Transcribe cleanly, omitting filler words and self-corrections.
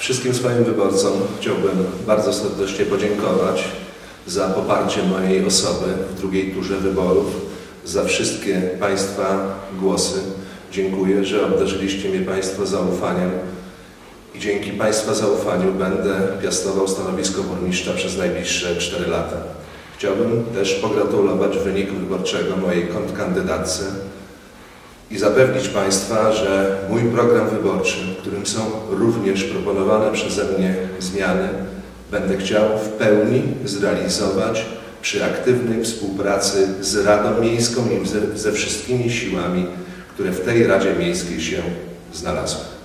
Wszystkim swoim wyborcom chciałbym bardzo serdecznie podziękować za poparcie mojej osoby w drugiej turze wyborów, za wszystkie Państwa głosy. Dziękuję, że obdarzyliście mnie Państwo zaufaniem i dzięki Państwa zaufaniu będę piastował stanowisko burmistrza przez najbliższe 4 lata. Chciałbym też pogratulować wyniku wyborczego mojej kontrkandydatce i zapewnić Państwa, że mój program wyborczy, w którym są również proponowane przeze mnie zmiany, będę chciał w pełni zrealizować przy aktywnej współpracy z Radą Miejską i ze wszystkimi siłami, które w tej Radzie Miejskiej się znalazły.